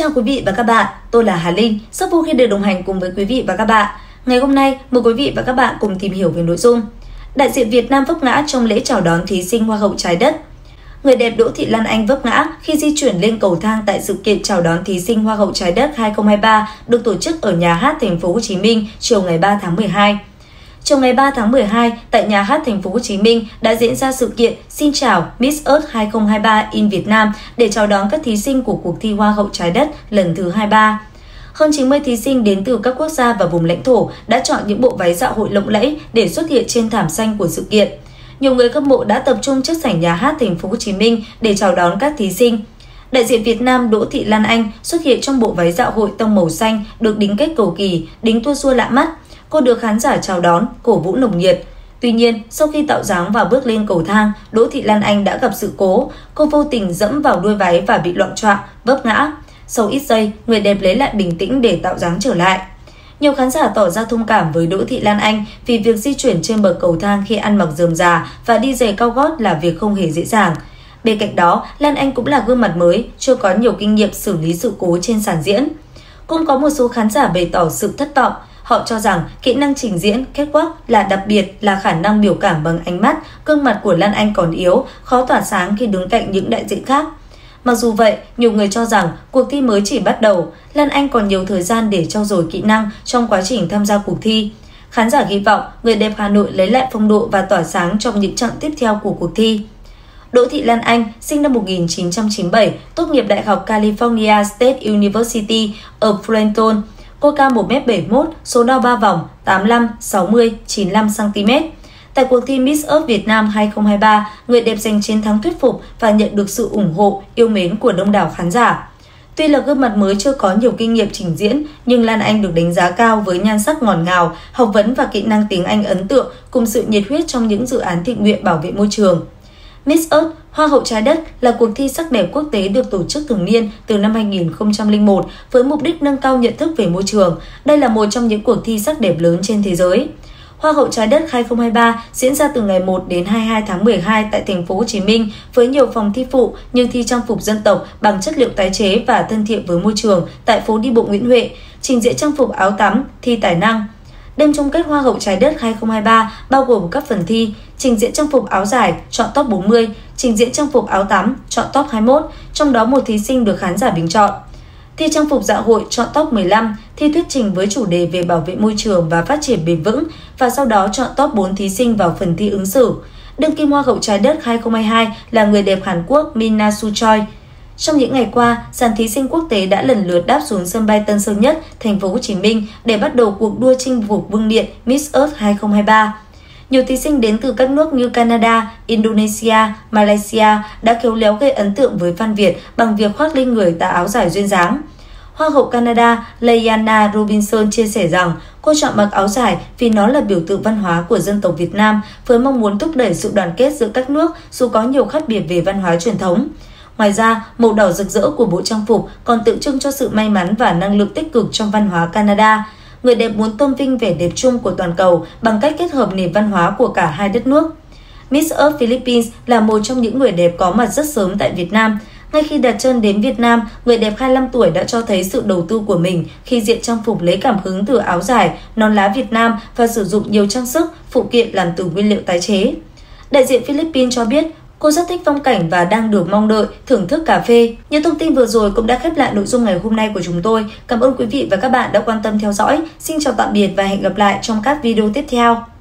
chào quý vị và các bạn, tôi là Hà Linh, rất vui khi được đồng hành cùng với quý vị và các bạn. Ngày hôm nay, mời quý vị và các bạn cùng tìm hiểu về nội dung đại diện Việt Nam vấp ngã trong lễ chào đón thí sinh Hoa hậu Trái đất. Người đẹp Đỗ Thị Lan Anh vấp ngã khi di chuyển lên cầu thang tại sự kiện chào đón thí sinh Hoa hậu Trái đất 2023 được tổ chức ở Nhà hát Thành phố Hồ Chí Minh chiều ngày 3 tháng 12. Chiều ngày 3 tháng 12, tại Nhà hát Thành phố Hồ Chí Minh đã diễn ra sự kiện Xin chào Miss Earth 2023 in Việt Nam để chào đón các thí sinh của cuộc thi Hoa hậu Trái đất lần thứ 23. Hơn 90 thí sinh đến từ các quốc gia và vùng lãnh thổ đã chọn những bộ váy dạ hội lộng lẫy để xuất hiện trên thảm xanh của sự kiện. Nhiều người hâm mộ đã tập trung trước sảnh Nhà hát Thành phố Hồ Chí Minh để chào đón các thí sinh. Đại diện Việt Nam Đỗ Thị Lan Anh xuất hiện trong bộ váy dạ hội tông màu xanh được đính kết cầu kỳ, đính tua rua lạ mắt. Cô được khán giả chào đón, cổ vũ nồng nhiệt. Tuy nhiên, sau khi tạo dáng và bước lên cầu thang, Đỗ Thị Lan Anh đã gặp sự cố. Cô vô tình dẫm vào đuôi váy và bị loạng choạng, vấp ngã. Sau ít giây, người đẹp lấy lại bình tĩnh để tạo dáng trở lại. Nhiều khán giả tỏ ra thông cảm với Đỗ Thị Lan Anh vì việc di chuyển trên bậc cầu thang khi ăn mặc rườm rà và đi giày cao gót là việc không hề dễ dàng. Bên cạnh đó, Lan Anh cũng là gương mặt mới, chưa có nhiều kinh nghiệm xử lý sự cố trên sàn diễn. Cũng có một số khán giả bày tỏ sự thất vọng. Họ cho rằng kỹ năng trình diễn, catwalk là đặc biệt là khả năng biểu cảm bằng ánh mắt, gương mặt của Lan Anh còn yếu, khó tỏa sáng khi đứng cạnh những đại diện khác. Mặc dù vậy, nhiều người cho rằng cuộc thi mới chỉ bắt đầu, Lan Anh còn nhiều thời gian để trau dồi kỹ năng trong quá trình tham gia cuộc thi. Khán giả hy vọng người đẹp Hà Nội lấy lại phong độ và tỏa sáng trong những chặng tiếp theo của cuộc thi. Đỗ Thị Lan Anh, sinh năm 1997, tốt nghiệp Đại học California State University ở Fullerton. Cô cao 1m71, số đo 3 vòng 85, 60, 95cm. Tại cuộc thi Miss Earth Việt Nam 2023, người đẹp giành chiến thắng thuyết phục và nhận được sự ủng hộ, yêu mến của đông đảo khán giả. Tuy là gương mặt mới chưa có nhiều kinh nghiệm trình diễn, nhưng Lan Anh được đánh giá cao với nhan sắc ngọt ngào, học vấn và kỹ năng tiếng Anh ấn tượng cùng sự nhiệt huyết trong những dự án thiện nguyện bảo vệ môi trường. Miss Earth, Hoa hậu Trái đất là cuộc thi sắc đẹp quốc tế được tổ chức thường niên từ năm 2001 với mục đích nâng cao nhận thức về môi trường. Đây là một trong những cuộc thi sắc đẹp lớn trên thế giới. Hoa hậu Trái đất 2023 diễn ra từ ngày 1 đến 22 tháng 12 tại Thành phố Hồ Chí Minh với nhiều phòng thi phụ như thi trang phục dân tộc bằng chất liệu tái chế và thân thiện với môi trường tại phố đi bộ Nguyễn Huệ, trình diễn trang phục áo tắm, thi tài năng. Đêm chung kết Hoa hậu Trái đất 2023 bao gồm các phần thi trình diễn trang phục áo dài, chọn top 40, trình diễn trang phục áo tắm, chọn top 21, trong đó một thí sinh được khán giả bình chọn. Thi trang phục dạ hội chọn top 15, thi thuyết trình với chủ đề về bảo vệ môi trường và phát triển bền vững và sau đó chọn top 4 thí sinh vào phần thi ứng xử. Đương kim Hoa hậu Trái đất 2022 là người đẹp Hàn Quốc Mina Soo Choi. Trong những ngày qua, dàn thí sinh quốc tế đã lần lượt đáp xuống sân bay Tân Sơn Nhất, Thành phố Hồ Chí Minh để bắt đầu cuộc đua chinh phục vương miện Miss Earth 2023. Nhiều thí sinh đến từ các nước như Canada, Indonesia, Malaysia đã khéo léo gây ấn tượng với fan Việt bằng việc khoác lên người tà áo dài duyên dáng. Hoa hậu Canada Leanna Robinson chia sẻ rằng cô chọn mặc áo dài vì nó là biểu tượng văn hóa của dân tộc Việt Nam với mong muốn thúc đẩy sự đoàn kết giữa các nước dù có nhiều khác biệt về văn hóa truyền thống. Ngoài ra, màu đỏ rực rỡ của bộ trang phục còn tượng trưng cho sự may mắn và năng lượng tích cực trong văn hóa Canada. Người đẹp muốn tôn vinh vẻ đẹp chung của toàn cầu bằng cách kết hợp nền văn hóa của cả hai đất nước. Miss Earth Philippines là một trong những người đẹp có mặt rất sớm tại Việt Nam. Ngay khi đặt chân đến Việt Nam, người đẹp 25 tuổi đã cho thấy sự đầu tư của mình khi diện trang phục lấy cảm hứng từ áo dài, nón lá Việt Nam và sử dụng nhiều trang sức, phụ kiện làm từ nguyên liệu tái chế. Đại diện Philippines cho biết, cô rất thích phong cảnh và đang được mong đợi thưởng thức cà phê. Những thông tin vừa rồi cũng đã khép lại nội dung ngày hôm nay của chúng tôi. Cảm ơn quý vị và các bạn đã quan tâm theo dõi. Xin chào tạm biệt và hẹn gặp lại trong các video tiếp theo.